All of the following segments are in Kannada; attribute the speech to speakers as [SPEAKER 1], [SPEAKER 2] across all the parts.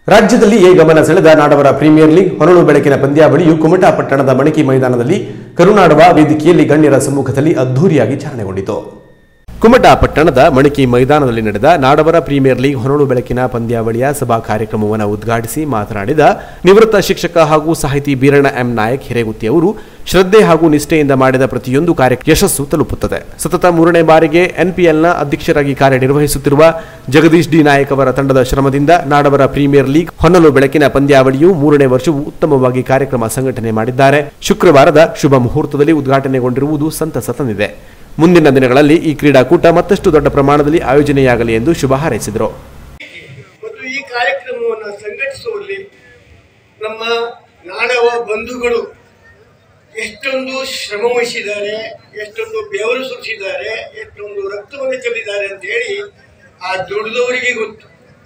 [SPEAKER 1] ರಾಜ್ಯದಲ್ಲಿಯೇ ಗಮನ ಸೆಳೆದ ನಾಡವರ ಪ್ರೀಮಿಯರ್ ಲೀಗ್ ಹೊನಲು ಬೆಳಕಿನ ಪಂದ್ಯಾವಳಿಯು ಕುಮಟಾ ಪಟ್ಟಣದ ಮಣಕಿ ಮೈದಾನದಲ್ಲಿ ಕರುನಾಡವ ವೇದಿಕೆಯಲ್ಲಿ ಗಣ್ಯರ ಸಮ್ಮುಖದಲ್ಲಿ ಅದ್ಧೂರಿಯಾಗಿ ಚಾಲನೆಗೊಂಡಿತು. ಕುಮಟಾ ಪಟ್ಟಣದ ಮಣಕಿ ಮೈದಾನದಲ್ಲಿ ನಡೆದ ನಾಡವರ ಪ್ರೀಮಿಯರ್ ಲೀಗ್ ಹೊನಲು ಬೆಳಕಿನ ಪಂದ್ಯಾವಳಿಯ ಸಭಾ ಕಾರ್ಯಕ್ರಮವನ್ನು ಉದ್ಘಾಟಿಸಿ ಮಾತನಾಡಿದ ನಿವೃತ್ತ ಶಿಕ್ಷಕ ಹಾಗೂ ಸಾಹಿತಿ ಬೀರಣ್ಣ ಎಂ ನಾಯಕ್ ಹಿರೇಗುತ್ತಿ ಅವರು, ಶ್ರದ್ಧೆ ಹಾಗೂ ನಿಷ್ಠೆಯಿಂದ ಮಾಡಿದ ಪ್ರತಿಯೊಂದು ಕಾರ್ಯ ಯಶಸ್ಸು ತಲುಪುತ್ತದೆ. ಸತತ 3ನೇ ಬಾರಿಗೆ ಎನ್ಪಿಎಲ್ನ ಅಧ್ಯಕ್ಷರಾಗಿ ಕಾರ್ಯನಿರ್ವಹಿಸುತ್ತಿರುವ ಜಗದೀಶ್ ಡಿ ನಾಯಕ್ ಅವರ ತಂಡದ ಶ್ರಮದಿಂದ ನಾಡವರ ಪ್ರೀಮಿಯರ್ ಲೀಗ್ ಹೊನಲು ಬೆಳಕಿನ ಪಂದ್ಯಾವಳಿಯು 3ನೇ ವರ್ಷವೂ ಉತ್ತಮವಾಗಿ ಕಾರ್ಯಕ್ರಮ ಸಂಘಟನೆ ಮಾಡಿದ್ದಾರೆ. ಶುಕ್ರವಾರದ ಶುಭ ಮುಹೂರ್ತದಲ್ಲಿ ಉದ್ಘಾಟನೆಗೊಂಡಿರುವುದು ಸಂತಸ ತಂದಿದೆ. ಮುಂದಿನ ದಿನಗಳಲ್ಲಿ ಈ ಕ್ರೀಡಾಕೂಟ ಮತ್ತಷ್ಟು ದೊಡ್ಡ ಪ್ರಮಾಣದಲ್ಲಿ ಆಯೋಜನೆಯಾಗಲಿ ಎಂದು ಶುಭ ಹಾರೈಸಿದರು.
[SPEAKER 2] ಮತ್ತು ಈ ಕಾರ್ಯಕ್ರಮವನ್ನು ಸಂಘಟಿಸುವಲ್ಲಿ ನಮ್ಮ ನಾಡವ ಬಂಧುಗಳು ಎಷ್ಟೊಂದು ಶ್ರಮ ವಹಿಸಿದ್ದಾರೆ, ಎಷ್ಟೊಂದು ಬೆವರು ಸುರಿಸಿದ್ದಾರೆ, ಎಷ್ಟೊಂದು ರಕ್ತವನ್ನು ಚೆಲ್ಲಿದ್ದಾರೆ ಅಂತ ಹೇಳಿ ಆ ದುಡಿದವರಿಗೆ ಗೊತ್ತು.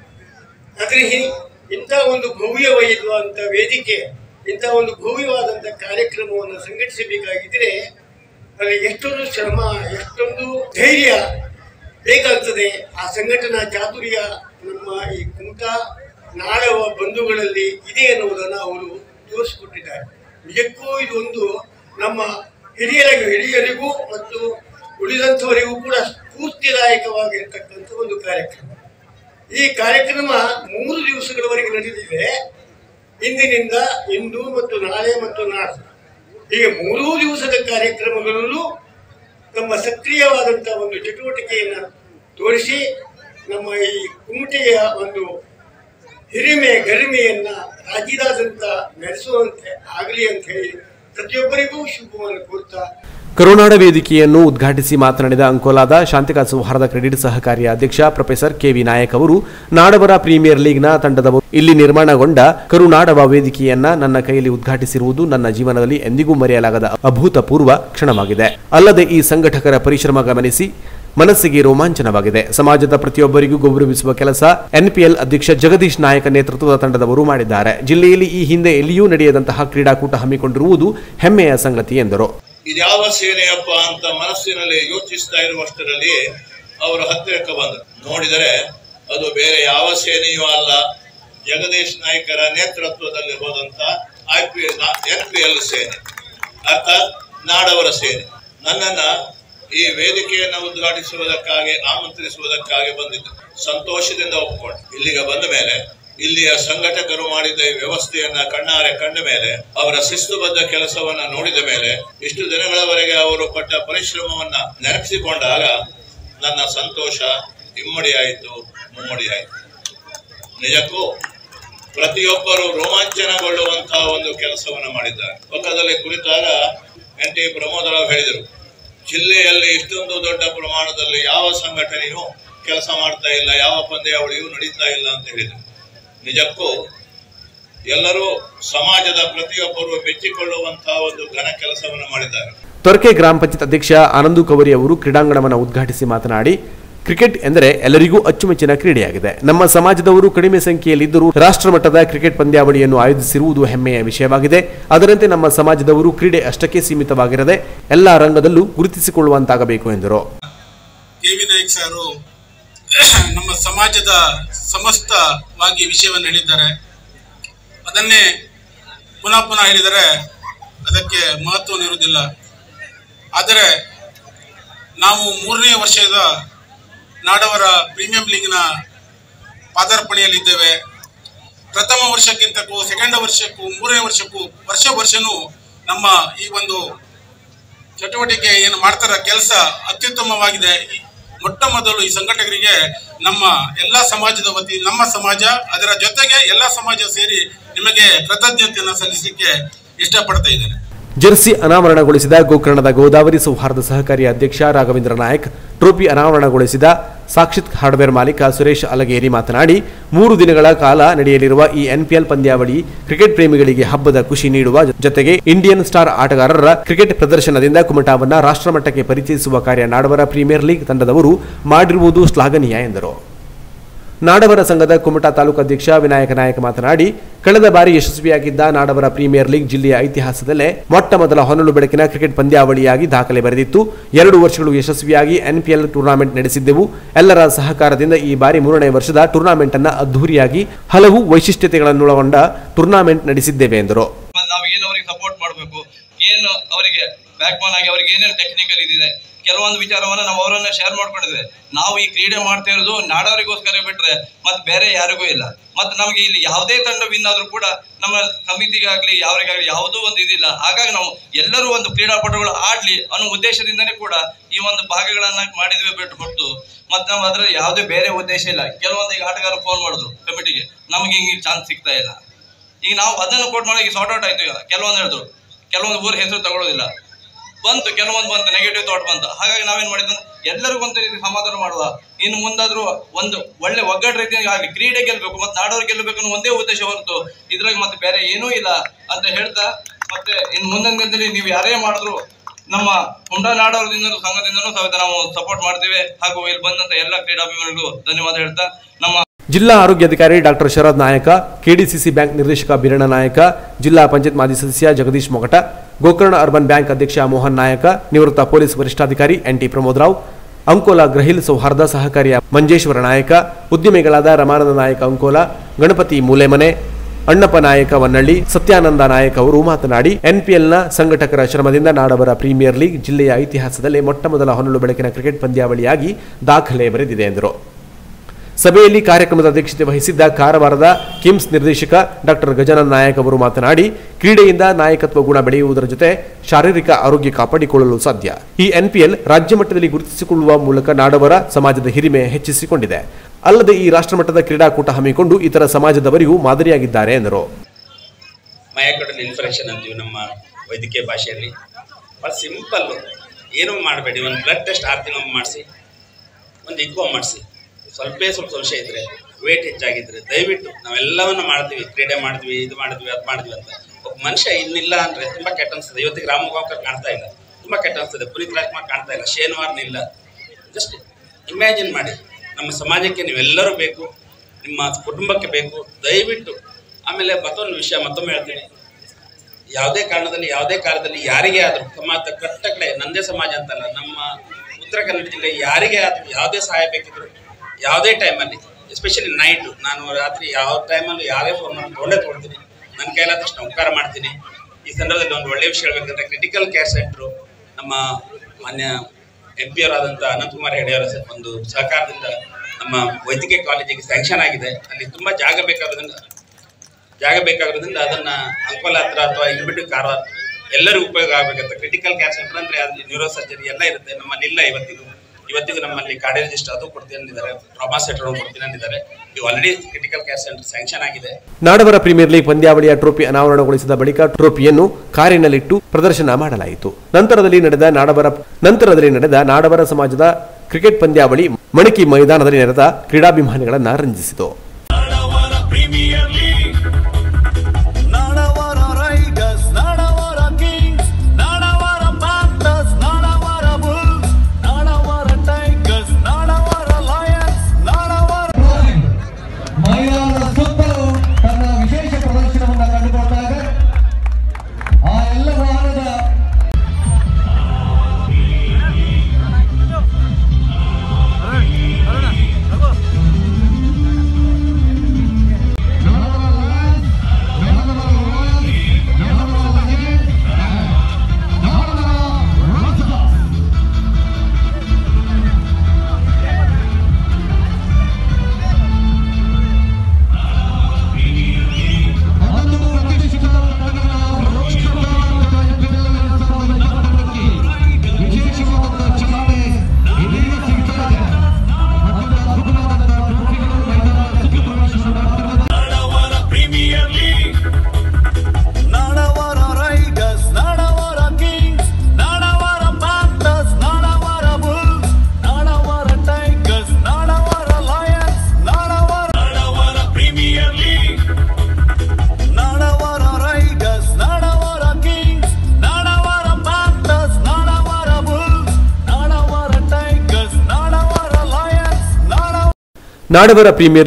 [SPEAKER 2] ಆದರೆ ಇಂಥ ಒಂದು ಭವ್ಯವಾದಂಥ ವೇದಿಕೆ, ಇಂಥ ಒಂದು ಭವ್ಯವಾದಂಥ ಕಾರ್ಯಕ್ರಮವನ್ನು ಸಂಘಟಿಸಬೇಕಾಗಿದ್ದರೆ ಅಲ್ಲಿ ಎಷ್ಟೊಂದು ಶ್ರಮ, ಎಷ್ಟೊಂದು ಧೈರ್ಯ ಬೇಕಾಗ್ತದೆ. ಆ ಸಂಘಟನಾ ಚಾತುರ್ಯ ನಮ್ಮ ಈ ಕುಮಟಾ ನಾಡವ ಬಂಧುಗಳಲ್ಲಿ ಇದೆ ಎನ್ನುವುದನ್ನು ಅವರು ತೋರಿಸಿಕೊಟ್ಟಿದ್ದಾರೆ. ನಿಜಕ್ಕೂ ಇದೊಂದು ನಮ್ಮ ಹಿರಿಯರಿಗೂ ಮತ್ತು ಉಳಿದಂಥವರಿಗೂ ಕೂಡ ಸ್ಫೂರ್ತಿದಾಯಕವಾಗಿರ್ತಕ್ಕಂಥ ಒಂದು ಕಾರ್ಯಕ್ರಮ. ಈ ಕಾರ್ಯಕ್ರಮ 3 ದಿವಸಗಳವರೆಗೆ ನಡೆದಿದೆ. ಇಂದಿನಿಂದ ಇಂದು ಮತ್ತು ನಾಳೆ ಮತ್ತು ನಾಡ್ದು ಹೀಗೆ 3 ದಿವಸದ ಕಾರ್ಯಕ್ರಮಗಳಲ್ಲೂ ನಮ್ಮ ಸಕ್ರಿಯವಾದಂಥ ಒಂದು ಚಟುವಟಿಕೆಯನ್ನು ತೋರಿಸಿ ನಮ್ಮ ಈ ಕುಮಟೆಯ ಒಂದು ಹಿರಿಮೆ ಗರಿಮೆಯನ್ನು ರಾಜ್ಯದಾದ್ಯಂತ ನಡೆಸುವಂತೆ ಆಗಲಿ ಅಂತ ಹೇಳಿ ಪ್ರತಿಯೊಬ್ಬರಿಗೂ ಶುಭವನ್ನು ಕೋರ್ತಾ
[SPEAKER 1] ಕರುನಾಡ ವೇದಿಕೆಯನ್ನು ಉದ್ಘಾಟಿಸಿ ಮಾತನಾಡಿದ ಅಂಕೋಲಾದ ಶಾಂತಿಕಾ ಸೌಹಾರ್ದ ಕ್ರೆಡಿಟ್ ಸಹಕಾರಿಯ ಅಧ್ಯಕ್ಷ ಪ್ರೊಫೆಸರ್ ಕೆವಿ ನಾಯಕ್ ಅವರು, ನಾಡವರ ಪ್ರೀಮಿಯರ್ ಲೀಗ್ನ ತಂಡದವರು ಇಲ್ಲಿ ನಿರ್ಮಾಣಗೊಂಡ ಕರುನಾಡವ ವೇದಿಕೆಯನ್ನ ನನ್ನ ಕೈಯಲ್ಲಿ ಉದ್ಘಾಟಿಸಿರುವುದು ನನ್ನ ಜೀವನದಲ್ಲಿ ಎಂದಿಗೂ ಮರೆಯಲಾಗದ ಅಭೂತಪೂರ್ವ ಕ್ಷಣವಾಗಿದೆ. ಅಲ್ಲದೆ ಈ ಸಂಘಟಕರ ಪರಿಶ್ರಮ ಗಮನಿಸಿ ಮನಸ್ಸಿಗೆ ರೋಮಾಂಚನವಾಗಿದೆ. ಸಮಾಜದ ಪ್ರತಿಯೊಬ್ಬರಿಗೂ ಗೌರವಿಸುವ ಕೆಲಸ ಎನ್ಪಿಎಲ್ ಅಧ್ಯಕ್ಷ ಜಗದೀಶ್ ನಾಯಕ ನೇತೃತ್ವದ ತಂಡದವರು ಮಾಡಿದ್ದಾರೆ. ಜಿಲ್ಲೆಯಲ್ಲಿ ಈ ಹಿಂದೆ ಎಲ್ಲಿಯೂ ನಡೆಯದಂತಹ ಕ್ರೀಡಾಕೂಟ ಹಮ್ಮಿಕೊಂಡಿರುವುದು ಹೆಮ್ಮೆಯ ಸಂಗತಿ ಎಂದರು.
[SPEAKER 3] ಇದ್ಯಾವ ಸೇನೆಯಪ್ಪ ಅಂತ ಮನಸ್ಸಿನಲ್ಲಿ ಯೋಚಿಸ್ತಾ ಇರುವಷ್ಟರಲ್ಲಿ ಅವರ ಹತ್ತಿರಕ್ಕೆ ಬಂದರು. ನೋಡಿದರೆ ಅದು ಬೇರೆ ಯಾವ ಸೇನೆಯೂ ಅಲ್ಲ, ಜಗದೀಶ್ ನಾಯಕರ ನೇತೃತ್ವದಲ್ಲಿ ಹೋದಂತ ಎನ್ಪಿಎಲ್ ಸೇನೆ, ಅರ್ಥಾತ್ ನಾಡವರ ಸೇನೆ. ನನ್ನನ್ನ ಈ ವೇದಿಕೆಯನ್ನು ಉದ್ಘಾಟಿಸುವುದಕ್ಕಾಗಿ ಆಮಂತ್ರಿಸುವುದಕ್ಕಾಗಿ ಬಂದಿದ್ದು. ಸಂತೋಷದಿಂದ ಒಪ್ಪಿಕೊಂಡು ಇಲ್ಲಿಗೆ ಬಂದ ಮೇಲೆ ಇಲ್ಲಿಯ ಸಂಘಟಕರು ಮಾಡಿದ ಈ ವ್ಯವಸ್ಥೆಯನ್ನ ಕಣ್ಣಾರೆ ಕಂಡ ಮೇಲೆ, ಅವರ ಶಿಸ್ತುಬದ್ಧ ಕೆಲಸವನ್ನ ನೋಡಿದ ಮೇಲೆ, ಇಷ್ಟು ದಿನಗಳವರೆಗೆ ಅವರು ಪಟ್ಟ ಪರಿಶ್ರಮವನ್ನ ನೆನಪಿಸಿಕೊಂಡಾಗ ನನ್ನ ಸಂತೋಷ ಇಮ್ಮಡಿಯಾಯಿತು, ಮುಮ್ಮಡಿಯಾಯಿತು. ನಿಜಕ್ಕೂ ಪ್ರತಿಯೊಬ್ಬರು ರೋಮಾಂಚನಗೊಳ್ಳುವಂತಹ ಒಂದು ಕೆಲಸವನ್ನ ಮಾಡಿದ್ದಾರೆ. ಪಕ್ಕದಲ್ಲಿ ಕುಳಿತಾಗ NT ಪ್ರಮೋದರಾವ್ ಹೇಳಿದರು, ಜಿಲ್ಲೆಯಲ್ಲಿ ಇಷ್ಟೊಂದು ದೊಡ್ಡ ಪ್ರಮಾಣದಲ್ಲಿ ಯಾವ ಸಂಘಟನೆಯೂ ಕೆಲಸ ಮಾಡ್ತಾ ಇಲ್ಲ, ಯಾವ ಪಂದ್ಯಾವಳಿಯೂ ನಡೀತಾ ಇಲ್ಲ ಅಂತ ಹೇಳಿದರು. ನಿಜಕ್ಕೂ ಎಲ್ಲರೂ ಸಮಾಜದ ಪ್ರತಿಯೊಬ್ಬರು ಮೆಚ್ಚಿಕೊಳ್ಳುವಂತಹ ಒಂದು ಘನ ಕೆಲಸವನ್ನು ಮಾಡಿದ್ದಾರೆ.
[SPEAKER 1] ತೊರಕೆ ಗ್ರಾಮ ಪಂಚಾಯತ್ ಅಧ್ಯಕ್ಷ ಆನಂದು ಕವರಿ ಅವರು ಕ್ರೀಡಾಂಗಣವನ್ನು ಉದ್ಘಾಟಿಸಿ ಮಾತನಾಡಿ, ಕ್ರಿಕೆಟ್ ಎಂದರೆ ಎಲ್ಲರಿಗೂ ಅಚ್ಚುಮೆಚ್ಚಿನ ಕ್ರೀಡೆಯಾಗಿದೆ. ನಮ್ಮ ಸಮಾಜದವರು ಕಡಿಮೆ ಸಂಖ್ಯೆಯಲ್ಲಿದ್ದರೂ ರಾಷ್ಟ್ರಮಟ್ಟದ ಕ್ರಿಕೆಟ್ ಪಂದ್ಯಾವಳಿಯನ್ನು ಆಯೋಜಿಸಿರುವುದು ಹೆಮ್ಮೆಯ ವಿಷಯವಾಗಿದೆ. ಅದರಂತೆ ನಮ್ಮ ಸಮಾಜದವರು ಕ್ರೀಡೆ ಅಷ್ಟಕ್ಕೆ ಸೀಮಿತವಾಗಿರದೆ ಎಲ್ಲಾ ರಂಗದಲ್ಲೂ ಗುರುತಿಸಿಕೊಳ್ಳುವಂತಾಗಬೇಕು ಎಂದರು.
[SPEAKER 4] ಕೆವಿ ನಾಯಕ್ ಸಾರು ನಮ್ಮ ಸಮಾಜದ ಸಮಸ್ತವಾಗಿ ವಿಷಯವನ್ನು ಹೇಳಿದ್ದಾರೆ. ಅದನ್ನೇ ಪುನಃ ಹೇಳಿದರೆ ಅದಕ್ಕೆ ಮಹತ್ವವಿರುವುದಿಲ್ಲ. ಆದರೆ ನಾವು 3ನೇ ವರ್ಷದ ನಾಡವರ ಪ್ರೀಮಿಯಂ ಲೀಗ್ನ ಪಾದಾರ್ಪಣೆಯಲ್ಲಿದ್ದೇವೆ. ಪ್ರಥಮ ವರ್ಷಕ್ಕಿಂತಕ್ಕೂ ಸೆಕೆಂಡ್ ವರ್ಷಕ್ಕೂ 3ನೇ ವರ್ಷಕ್ಕೂ ವರ್ಷನೂ ನಮ್ಮ ಈ ಒಂದು ಚಟುವಟಿಕೆ ಏನು ಮಾಡ್ತಾರ ಕೆಲಸ ಅತ್ಯುತ್ತಮವಾಗಿದೆ. ಮೊಟ್ಟ ಮೊದಲು ಈ ಸಂಘಟಕರಿಗೆ ನಮ್ಮ ಎಲ್ಲ ಸಮಾಜದ ವತಿ, ನಮ್ಮ ಸಮಾಜ ಅದರ ಜೊತೆಗೆ ಎಲ್ಲ ಸಮಾಜ ಸೇರಿ ನಿಮಗೆ ಕೃತಜ್ಞತೆಯನ್ನು ಸಲ್ಲಿಸಲಿಕ್ಕೆ ಇಷ್ಟಪಡ್ತಾ ಇದ್ದೇನೆ.
[SPEAKER 1] ಜರ್ಸಿ ಅನಾವರಣಗೊಳಿಸಿದ ಗೋಕರ್ಣದ ಗೋದಾವರಿ ಸೌಹಾರ್ದ ಸಹಕಾರಿ ಅಧ್ಯಕ್ಷ ರಾಘವೇಂದ್ರ ನಾಯಕ್, ಟ್ರೋಫಿ ಅನಾವರಣಗೊಳಿಸಿದ ಸಾಕ್ಷಿತ್ ಹಾರ್ಡ್ವೇರ್ ಮಾಲೀಕ ಸುರೇಶ್ ಅಲಗೇರಿ ಮಾತನಾಡಿ, 3 ದಿನಗಳ ಕಾಲ ನಡೆಯಲಿರುವ ಈ ಎನ್ಪಿಎಲ್ ಪಂದ್ಯಾವಳಿ ಕ್ರಿಕೆಟ್ ಪ್ರೇಮಿಗಳಿಗೆ ಹಬ್ಬದ ಖುಷಿ ನೀಡುವ ಜೊತೆಗೆ ಇಂಡಿಯನ್ ಸ್ಟಾರ್ ಆಟಗಾರರ ಕ್ರಿಕೆಟ್ ಪ್ರದರ್ಶನದಿಂದ ಕುಮಟಾವನ್ನ ರಾಷ್ಟ್ರಮಟ್ಟಕ್ಕೆ ಪರಿಚಯಿಸುವ ಕಾರ್ಯ ನಾಡವರ ಪ್ರೀಮಿಯರ್ ಲೀಗ್ ತಂಡದವರು ಮಾಡಿರುವುದು ಶ್ಲಾಘನೀಯ ಎಂದರು. ನಾಡವರ ಸಂಘದ ಕುಮಟಾ ತಾಲೂಕು ಅಧ್ಯಕ್ಷ ವಿನಾಯಕ ನಾಯಕ ಮಾತನಾಡಿ, ಕಳೆದ ಬಾರಿ ಯಶಸ್ವಿಯಾಗಿದ್ದ ನಾಡವರ ಪ್ರೀಮಿಯರ್ ಲೀಗ್ ಜಿಲ್ಲೆಯ ಇತಿಹಾಸದಲ್ಲೇ ಮೊಟ್ಟ ಮೊದಲ ಹೊನಲು ಬೆಳಕಿನ ಕ್ರಿಕೆಟ್ ಪಂದ್ಯಾವಳಿಯಾಗಿ ದಾಖಲೆ ಬರೆದಿತ್ತು. 2 ವರ್ಷಗಳು ಯಶಸ್ವಿಯಾಗಿ NPL ಟೂರ್ನಾಮೆಂಟ್ ನಡೆಸಿದ್ದೆವು. ಎಲ್ಲರ ಸಹಕಾರದಿಂದ ಈ ಬಾರಿ 3ನೇ ವರ್ಷದ ಟೂರ್ನಾಮೆಂಟ್ ಅನ್ನು ಅದ್ದೂರಿಯಾಗಿ ಹಲವು ವೈಶಿಷ್ಟ್ಯತೆಗಳನ್ನೊಳಗೊಂಡ ಟೂರ್ನಾಮೆಂಟ್ ನಡೆಸಿದ್ದೇವೆ ಎಂದರು.
[SPEAKER 5] ನಾವು ಏನು ಅವರಿಗೆ ಸಪೋರ್ಟ್ ಮಾಡಬೇಕು, ಏನು ಅವರಿಗೆ ಬ್ಯಾಕ್ ಬೋನ್ ಆಗಿ ಅವರಿಗೆ ಏನೇನು ಟೆಕ್ನಿಕಲ್ ಇದೆ, ಕೆಲವೊಂದು ವಿಚಾರವನ್ನು ನಾವು ಅವರನ್ನ ಶೇರ್ ಮಾಡ್ಕೊಂಡಿದ್ವಿ. ನಾವು ಈ ಕ್ರೀಡೆ ಮಾಡ್ತಾ ಇರೋದು ನಾಡವರಿಗೋಸ್ಕರ ಬಿಟ್ರೆ ಮತ್ತೆ ಬೇರೆ ಯಾರಿಗೂ ಇಲ್ಲ. ಮತ್ತೆ ನಮಗೆ ಇಲ್ಲಿ ಯಾವುದೇ ತಂಡ ವಿನ್ ಆದ್ರೂ ಕೂಡ ನಮ್ಮ ಸಮಿತಿಗಾಗ್ಲಿ ಯಾರಿಗಾಗ್ಲಿ ಯಾವುದೋ ಒಂದು ಇದಿಲ್ಲ. ಹಾಗಾಗಿ ನಾವು ಎಲ್ಲರೂ ಒಂದು ಕ್ರೀಡಾಪಟುಗಳು ಆಡ್ಲಿ ಅನ್ನೋ ಉದ್ದೇಶದಿಂದನೇ ಕೂಡ ಈ ಒಂದು ಭಾಗಗಳನ್ನ ಮಾಡಿದ್ವಿ ಬಿಟ್ಟು ಹೊರತು ಮತ್ತೆ ನಮ್ಮ ಅದ್ರಲ್ಲಿ ಯಾವುದೇ ಬೇರೆ ಉದ್ದೇಶ ಇಲ್ಲ. ಕೆಲವೊಂದು ಈಗ ಆಟಗಾರ ಫೋನ್ ಮಾಡಿದ್ರು ಕಮಿಟಿಗೆ, ನಮಗೆ ಹಿಂಗೆ ಚಾನ್ಸ್ ಸಿಗ್ತಾ ಇಲ್ಲ. ಈಗ ನಾವು ಅದನ್ನು ಕೊಟ್ಟು ಮಾಡಿ ಸಾರ್ಟ್ ಔಟ್ ಆಯ್ತು. ಈಗ ಕೆಲವೊಂದು ಹೇಳಿದ್ರು, ಕೆಲವೊಂದು ಊರ ಹೆಸರು ತಗೊಳ್ಳೋದಿಲ್ಲ ಬಂತು, ಕೆಲವೊಂದು ಬಂತು, ನೆಗೆಟಿವ್ ಥಾಟ್ ಬಂತು. ಹಾಗಾಗಿ ನಾವೇನ್ ಮಾಡಿದ್ವಿ, ಎಲ್ಲರಿಗೂ ಒಂದು ರೀತಿ ಸಮಾಧಾನ ಮಾಡುವ, ಇನ್ನು ಮುಂದಾದ್ರೂ ಒಂದು ಒಳ್ಳೆ ಒಗ್ಗಟ್ಟು ರೀತಿಯಾಗಿ ಆಗಲಿ, ಕ್ರೀಡೆ ಗೆಲ್ಬೇಕು ಮತ್ತೆ ನಾಡೋರು ಗೆಲ್ಲಬೇಕು ಅನ್ನೋ ಒಂದೇ ಉದ್ದೇಶ ಹೊರತು ಇದ್ರಾಗ ಮತ್ತೆ ಬೇರೆ ಏನೂ ಇಲ್ಲ ಅಂತ ಹೇಳ್ತಾ, ಮತ್ತೆ ಇನ್ನು ಮುಂದಿನ ದಿನದಲ್ಲಿ ನೀವು ಯಾರೇ ಮಾಡಿದ್ರು ನಮ್ಮ ಕುಮಟಾ ನಾಡೋರದಿಂದ ಸಂಘದಿಂದನೂ ಸಹಿತ ನಾವು ಸಪೋರ್ಟ್ ಮಾಡ್ತೇವೆ. ಹಾಗೂ ಇಲ್ಲಿ ಬಂದಂತ ಎಲ್ಲ ಕ್ರೀಡಾಭಿಮಾನಿಗಳು ಧನ್ಯವಾದ ಹೇಳ್ತಾ, ನಮ್ಮ
[SPEAKER 1] ಜಿಲ್ಲಾ ಆರೋಗ್ಯಾಧಿಕಾರಿ ಡಾಕ್ಟರ್ ಶರದ್ ನಾಯಕ, KDCC ಬ್ಯಾಂಕ್ ನಿರ್ದೇಶಕ ಬೀರಣ್ಣ ನಾಯಕ, ಜಿಲ್ಲಾ ಪಂಚಾಯತ್ ಮಾಜಿ ಸದಸ್ಯ ಜಗದೀಶ್ ಮೊಗಟ, ಗೋಕರ್ಣ ಅರ್ಬನ್ ಬ್ಯಾಂಕ್ ಅಧ್ಯಕ್ಷ ಮೋಹನ್ ನಾಯಕ, ನಿವೃತ್ತ ಪೊಲೀಸ್ ವರಿಷ್ಠಾಧಿಕಾರಿ NT ಪ್ರಮೋದ್ ರಾವ್, ಅಂಕೋಲಾ ಗ್ರಹಿಲ್ ಸೌಹಾರ್ದ ಸಹಕಾರಿಯ ಮಂಜೇಶ್ವರ ನಾಯಕ, ಉದ್ಯಮಿಗಳಾದ ರಮಾನಂದ ನಾಯಕ ಅಂಕೋಲಾ, ಗಣಪತಿ ಮೂಲೆಮನೆ, ಅಣ್ಣಪ್ಪ ನಾಯಕ ವನ್ನಳ್ಳಿ, ಸತ್ಯಾನಂದ ನಾಯಕ್ ಅವರು ಮಾತನಾಡಿ, NPLನ ಸಂಘಟಕರ ಶ್ರಮದಿಂದ ನಾಡವರ ಪ್ರೀಮಿಯರ್ ಲೀಗ್ ಜಿಲ್ಲೆಯ ಇತಿಹಾಸದಲ್ಲೇ ಮೊಟ್ಟಮೊದಲ ಹೊನಲು ಬೆಳಕಿನ ಕ್ರಿಕೆಟ್ ಪಂದ್ಯಾವಳಿಯಾಗಿ ದಾಖಲೆ ಬರೆದಿದೆ ಎಂದರು. ಸಭೆಯಲ್ಲಿ ಕಾರ್ಯಕ್ರಮದ ಅಧ್ಯಕ್ಷತೆ ವಹಿಸಿದ್ದ ಕಾರವಾರದ ಕಿಮ್ಸ್ ನಿರ್ದೇಶಕ ಡಾಕ್ಟರ್ ಗಜಾನನ್ ನಾಯಕ್ ಅವರು ಮಾತನಾಡಿ, ಕ್ರೀಡೆಯಿಂದ ನಾಯಕತ್ವ ಗುಣ ಬೆಳೆಯುವುದರ ಜೊತೆ ಶಾರೀರಿಕ ಆರೋಗ್ಯ ಕಾಪಾಡಿಕೊಳ್ಳಲು ಸಾಧ್ಯ. ಈ NPL ರಾಜ್ಯ ಮಟ್ಟದಲ್ಲಿ ಗುರುತಿಸಿಕೊಳ್ಳುವ ಮೂಲಕ ನಾಡವರ ಸಮಾಜದ ಹಿರಿಮೆ ಹೆಚ್ಚಿಸಿಕೊಂಡಿದೆ. ಅಲ್ಲದೆ ಈ ರಾಷ್ಟ್ರಮಟ್ಟದ ಕ್ರೀಡಾಕೂಟ ಹಮ್ಮಿಕೊಂಡು ಇತರ ಸಮಾಜದವರಿಗೂ ಮಾದರಿಯಾಗಿದ್ದಾರೆ ಎಂದರು.
[SPEAKER 6] ಮಯೋಕಾರ್ಡಿಯಲ್ ಇನ್ಫೆಕ್ಷನ್ ಅಂತೀವಿ ನಮ್ಮ ವೈದ್ಯಕೀಯ ಭಾಷೆಯಲ್ಲಿ. ಭಾಳ ಸಿಂಪಲ್, ಏನೂ ಮಾಡಬೇಡಿ. ಒಂದು ಬ್ಲಡ್ ಟೆಸ್ಟ್ 6 ತಿಂಗಳು ಮಾಡಿಸಿ, ಒಂದು ಇಕೋ ಮಾಡಿಸಿ. ಸ್ವಲ್ಪ ಸಂಶಯ ಇದ್ದರೆ, ವೇಟ್ ಹೆಚ್ಚಾಗಿದ್ದರೆ ದಯವಿಟ್ಟು ನಾವೆಲ್ಲವನ್ನು ಮಾಡ್ತೀವಿ, ಕ್ರೀಡೆ ಮಾಡ್ತೀವಿ, ಇದು ಮಾಡಿದ್ವಿ, ಅದು ಮಾಡಿದ್ವಿ ಅಂತ. ಒಬ್ಬ ಮನುಷ್ಯ ಇನ್ನಿಲ್ಲ ಅಂದರೆ ತುಂಬ ಕೆಟ್ಟ ಅನಿಸ್ತದೆ. ಇವತ್ತಿಗೆ ರಾಮಗೋಪಾಲ್ ಕಾಣ್ತಾ ಇಲ್ಲ, ತುಂಬ ಕೆಟ್ಟ ಅನಿಸ್ತದೆ. ಪುನೀತ್ ರಾಜ್ಕುಮಾರ್ ಕಾಣ್ತಾ ಇಲ್ಲ, ಶೇನ್ವಾರ್ನ ಇಲ್ಲ. ಜಸ್ಟ್ ಇಮ್ಯಾಜಿನ್ ಮಾಡಿ, ನಮ್ಮ ಸಮಾಜಕ್ಕೆ ನೀವೆಲ್ಲರೂ ಬೇಕು, ನಿಮ್ಮ ಕುಟುಂಬಕ್ಕೆ ಬೇಕು, ದಯವಿಟ್ಟು. ಆಮೇಲೆ ಮತ್ತೊಂದು ವಿಷಯ ಮತ್ತೊಮ್ಮೆ ಹೇಳ್ತೀನಿ, ಯಾವುದೇ ಕಾರಣದಲ್ಲಿ ಯಾವುದೇ ಕಾಲದಲ್ಲಿ ಯಾರಿಗೇ ಆದರೂ ಸಮಾಜದ ಕಟ್ಟ ಕಡೆ, ನಂದೇ ಸಮಾಜ ಅಂತಲ್ಲ, ನಮ್ಮ ಉತ್ತರ ಕನ್ನಡ ಜಿಲ್ಲೆ ಯಾರಿಗೇ ಆದರೂ ಯಾವುದೇ ಸಹಾಯ ಬೇಕಿದ್ರು ಯಾವುದೇ ಟೈಮಲ್ಲಿ, ಎಸ್ಪೆಷಲಿ ನೈಟು, ನಾನು ರಾತ್ರಿ ಯಾವ ಟೈಮಲ್ಲಿ ಯಾರೇ ಫೋನ್ ಮಾಡಿ ತೊಗೊಳ್ತೀನಿ, ನನ್ನ ಕೈಲಾದಷ್ಟು ಉಪಕಾರ ಮಾಡ್ತೀನಿ. ಈ ಸಂದರ್ಭದಲ್ಲಿ ಒಂದು ಒಳ್ಳೆಯ ವಿಷಯ ಹೇಳ್ಬೇಕಂದ್ರೆ, ಕ್ರಿಟಿಕಲ್ ಕೇರ್ ಸೆಂಟ್ರು ನಮ್ಮ ಮಾನ್ಯ MP ಅವರಾದಂಥ ಅನಂತಕುಮಾರ್ ಹೆಗಡೆ ಅವರ ಒಂದು ಸಹಕಾರದಿಂದ ನಮ್ಮ ವೈದ್ಯಕೀಯ ಕಾಲೇಜಿಗೆ ಸ್ಯಾಂಕ್ಷನ್ ಆಗಿದೆ. ಅಲ್ಲಿ ತುಂಬ ಜಾಗ ಬೇಕಾಗಿರೋದ್ರಿಂದ ಅದನ್ನು ಅಂಕೋಲ ಹತ್ರ ಅಥವಾ ಇಲ್ಬಿಟ್ಟು ಕಾರವಾರ ಎಲ್ಲರಿಗೂ ಉಪಯೋಗ ಆಗಬೇಕಂತ. ಕ್ರಿಟಿಕಲ್ ಕೇರ್ ಸೆಂಟರ್ ಅಂದರೆ ಅಲ್ಲಿ ನ್ಯೂರೋ ಸರ್ಜರಿ ಎಲ್ಲ ಇರುತ್ತೆ. ನಮ್ಮಲ್ಲಿ ಇಲ್ಲ ಇವತ್ತಿಗೂ ನಮ್ಮಲ್ಲಿ ಕಾರ್ಡಿಯಾಲಜಿಸ್ಟ್ ಅದು ಕೊಡ್ತೀನಿ ಅಂದಿದ್ದಾರೆ, ಟ್ರಾಮಾ ಸೆಂಟರ್ ಕೊಡ್ತೀನಿ ಅಂದಿದ್ದಾರೆ. ಇವು already critical care centre sanction ಆಗಿದೆ.
[SPEAKER 1] ನಾಡವರ ಪ್ರೀಮಿಯರ್ ಲೀಗ್ ಪಂದ್ಯಾವಳಿಯ ಟ್ರೋಫಿ ಅನಾವರಣಗೊಳಿಸಿದ ಬಳಿಕ ಟ್ರೋಫಿಯನ್ನು ಕಾರಿನಲ್ಲಿಟ್ಟು ಪ್ರದರ್ಶನ ಮಾಡಲಾಯಿತು. ನಂತರದಲ್ಲಿ ನಡೆದ ನಾಡವರ ಸಮಾಜದ ಕ್ರಿಕೆಟ್ ಪಂದ್ಯಾವಳಿ ಮಣಕಿ ಮೈದಾನದಲ್ಲಿ ನೆರೆದ ಕ್ರೀಡಾಭಿಮಾನಿಗಳನ್ನು ರಂಜಿಸಿತು. ನಾಡವರ ಪ್ರೀಮಿಯರ್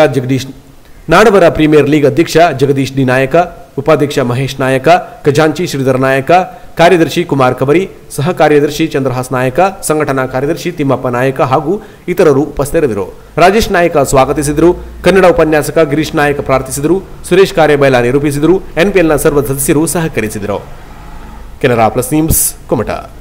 [SPEAKER 1] ಲೀಗ್ ಅಧ್ಯಕ್ಷ ಜಗದೀಶ್ ಡಿ ನಾಯಕ, ಉಪಾಧ್ಯಕ್ಷ ಮಹೇಶ್ ನಾಯಕ, ಖಜಾಂಚಿ ಶ್ರೀಧರ ನಾಯಕ, ಕಾರ್ಯದರ್ಶಿ ಕುಮಾರ್ ಕಬರಿ, ಸಹ ಕಾರ್ಯದರ್ಶಿ ಚಂದ್ರಹಾಸ್ ನಾಯಕ, ಸಂಘಟನಾ ಕಾರ್ಯದರ್ಶಿ ತಿಮ್ಮಪ್ಪ ನಾಯಕ ಹಾಗೂ ಇತರರು ಉಪಸ್ಥಿತರಿದ್ದರು. ರಾಜೇಶ್ ನಾಯಕ ಸ್ವಾಗತಿಸಿದರು. ಕನ್ನಡ ಉಪನ್ಯಾಸಕ ಗಿರೀಶ್ ನಾಯಕ ಪ್ರಾರ್ಥಿಸಿದರು. ಸುರೇಶ್ ಕಾರ್ಯಬೈಲ ನಿರೂಪಿಸಿದರು. ಎನ್ಪಿಎಲ್ನ ಸರ್ವ ಸದಸ್ಯರು ಸಹಕರಿಸಿದರು. Canara plus news Kumta.